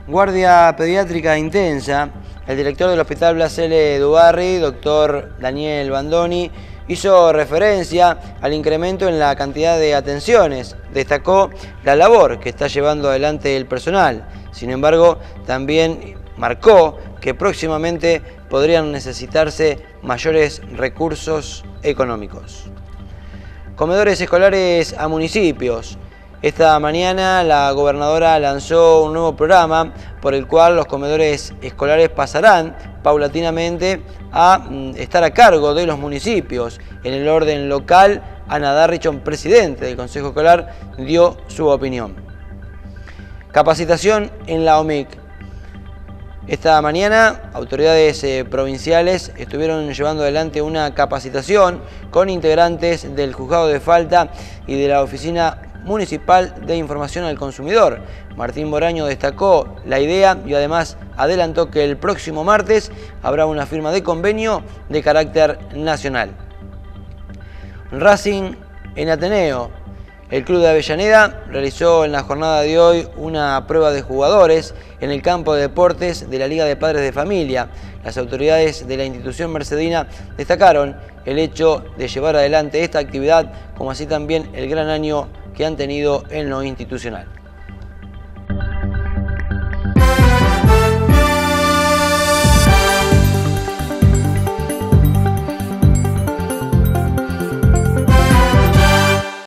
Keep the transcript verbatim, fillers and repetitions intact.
Guardia pediátrica intensa. El director del Hospital Blas L. Dubarry, doctor Daniel Bandoni, hizo referencia al incremento en la cantidad de atenciones. Destacó la labor que está llevando adelante el personal. Sin embargo, también marcó que próximamente podrían necesitarse mayores recursos económicos. Comedores escolares a municipios. Esta mañana la gobernadora lanzó un nuevo programa por el cual los comedores escolares pasarán paulatinamente a estar a cargo de los municipios. En el orden local, Ana Darrichon, presidente del Consejo Escolar, dio su opinión. Capacitación en la O M I C. Esta mañana, autoridades eh, provinciales estuvieron llevando adelante una capacitación con integrantes del Juzgado de Falta y de la Oficina Municipal de Información al Consumidor. Martín Boraño destacó la idea y además adelantó que el próximo martes habrá una firma de convenio de carácter nacional. Racing en Ateneo. El Club de Avellaneda realizó en la jornada de hoy una prueba de jugadores en el campo de deportes de la Liga de Padres de Familia. Las autoridades de la institución mercedina destacaron el hecho de llevar adelante esta actividad, como así también el gran año que han tenido en lo institucional.